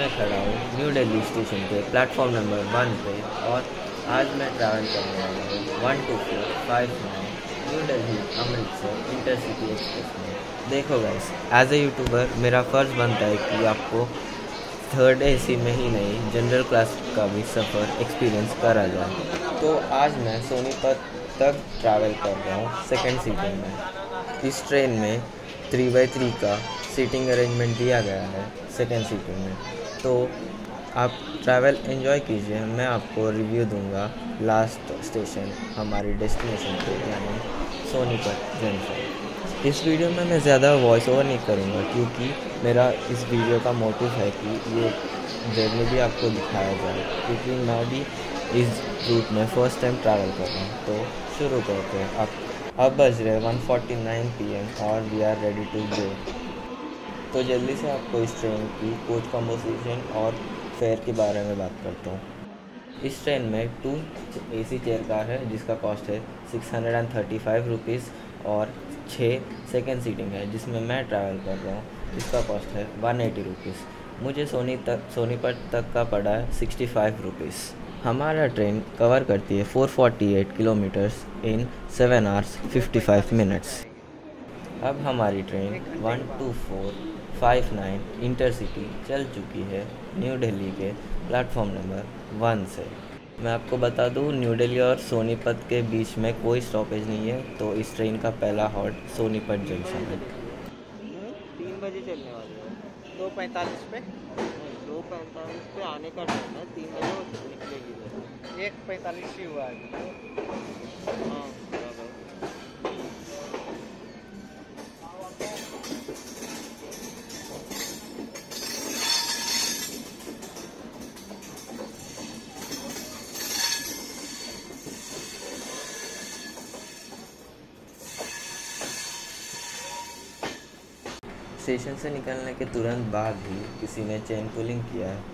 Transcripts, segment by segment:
मैं खड़ा हूँ न्यू दिल्ली स्टेशन पे प्लेटफॉर्म नंबर 1 पे और आज मैं ट्रैवल करने वाला हूँ 12459 New Delhi Amritsar intercity express में। देखो गाइस, एज ए यूट्यूबर मेरा फ़र्ज़ बनता है कि आपको थर्ड एसी में ही नहीं जनरल क्लास का भी सफ़र एक्सपीरियंस करा जाए। तो आज मैं सोनीपत तक ट्रैवल कर रहा हूँ सेकेंड सीटिंग में। इस ट्रेन में 3x3 का सीटिंग अरेंजमेंट दिया गया है सेकेंड सीटिंग में। तो आप ट्रैवल एंजॉय कीजिए। मैं आपको रिव्यू दूंगा लास्ट स्टेशन हमारी डेस्टिनेशन पे यानी सोनीपत जंक्शन। इस वीडियो में मैं ज़्यादा वॉइस ओवर नहीं करूँगा क्योंकि मेरा इस वीडियो का मोटिव है कि ये जर्नी भी आपको दिखाया जाए, क्योंकि मैं भी इस रूट में फ़र्स्ट टाइम ट्रैवल कर रहा हूँ। तो शुरू करते हैं। अब बज रहे 1:49 PM और we are ready to go. तो जल्दी से आपको इस ट्रेन की कोच कम्पोजिशन और फेयर के बारे में बात करता हूँ। इस ट्रेन में 2 AC चेयर कार है जिसका कॉस्ट है 635 रुपीज़ और 6 सेकेंड सीटिंग है जिसमें मैं ट्रैवल कर रहा हूँ, इसका कॉस्ट है 180 रुपीज़। मुझे सोनीपत तक का पड़ा है 65 रुपीज़। हमारा ट्रेन कवर करती है 448 किलोमीटर्स इन 7 hours 55 मिनट्स। अब हमारी ट्रेन 12459 इंटरसिटी चल चुकी है न्यू दिल्ली के प्लेटफॉर्म नंबर 1 से। मैं आपको बता दूं, न्यू दिल्ली और सोनीपत के बीच में कोई स्टॉपेज नहीं है, तो इस ट्रेन का पहला हॉल्ट सोनीपत जंक्शन है। 3 बजे चलने वाली है, 2:45 पे 2:45 पे आने का टाइम है, 3 बजे वो निकलेगी। 1:45 ही हुआ है। हाँ स्टेशन से निकलने के तुरंत बाद ही किसी ने चेन पुलिंग किया है।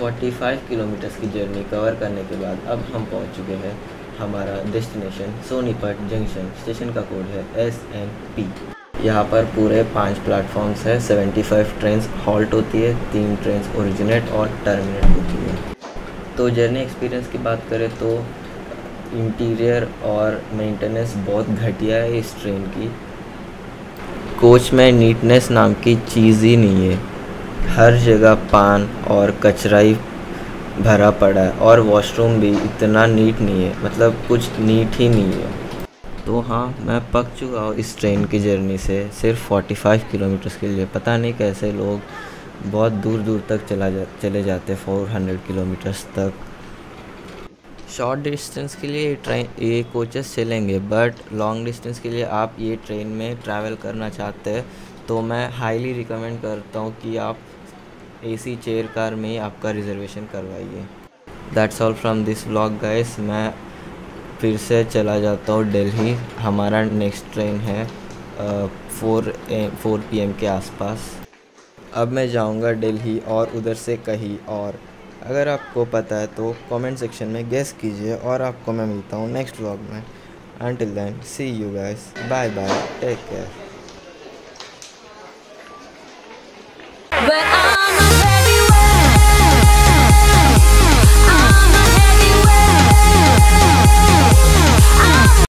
45 किलोमीटर्स की जर्नी कवर करने के बाद अब हम पहुंच चुके हैं हमारा डेस्टिनेशन सोनीपत जंक्शन। स्टेशन का कोड है SNP। यहाँ पर पूरे 5 प्लेटफॉर्म्स है, 75 ट्रेन हॉल्ट होती है, 3 ट्रेन ओरिजिनेट और टर्मिनेट होती है। तो जर्नी एक्सपीरियंस की बात करें तो इंटीरियर और मेंटेनेंस बहुत घटिया है इस ट्रेन की। कोच में नीटनेस नाम की चीज़ ही नहीं है, हर जगह पान और कचरा ही भरा पड़ा है और वॉशरूम भी इतना नीट नहीं है, मतलब कुछ नीट ही नहीं है। तो हाँ, मैं पक चुका हूँ इस ट्रेन की जर्नी से सिर्फ 45 किलोमीटर्स के लिए। पता नहीं कैसे लोग बहुत दूर दूर तक चले जाते 400 किलोमीटर्स तक। शॉर्ट डिस्टेंस के लिए ये कोचेस चलेंगे, बट लॉन्ग डिस्टेंस के लिए आप ये ट्रेन में ट्रैवल करना चाहते हैं तो मैं हाईली रिकमेंड करता हूँ कि आप AC चेयर कार में ही आपका रिजर्वेशन करवाइए। That's all from this vlog guys. मैं फिर से चला जाता हूँ दिल्ली। हमारा नेक्स्ट ट्रेन है 4 PM के आसपास। अब मैं जाऊँगा दिल्ली और उधर से कहीं और। अगर आपको पता है तो कमेंट सेक्शन में गेस कीजिए और आपको मैं मिलता हूँ नेक्स्ट व्लॉग में। Until then, see you guys. Bye bye. Take care.